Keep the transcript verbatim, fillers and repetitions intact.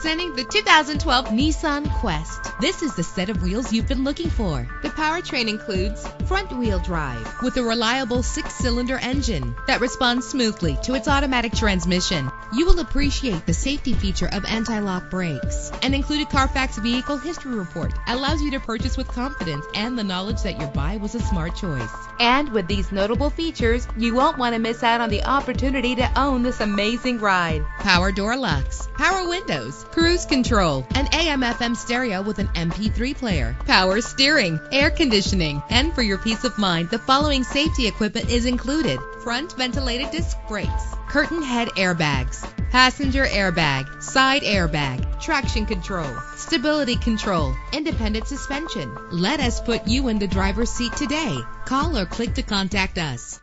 Presenting the two thousand twelve Nissan Quest. This is the set of wheels you've been looking for. The powertrain includes front-wheel drive with a reliable six-cylinder engine that responds smoothly to its automatic transmission. You will appreciate the safety feature of anti-lock brakes. An included Carfax Vehicle History Report allows you to purchase with confidence and the knowledge that your buy was a smart choice. And with these notable features, you won't want to miss out on the opportunity to own this amazing ride. Power door locks, power windows, cruise control, an A M F M stereo with an M P three player, power steering, air conditioning, and for your peace of mind, the following safety equipment is included: front ventilated disc brakes, curtain head airbags, passenger airbag, side airbag, traction control, stability control, independent suspension. Let us put you in the driver's seat today. Call or click to contact us.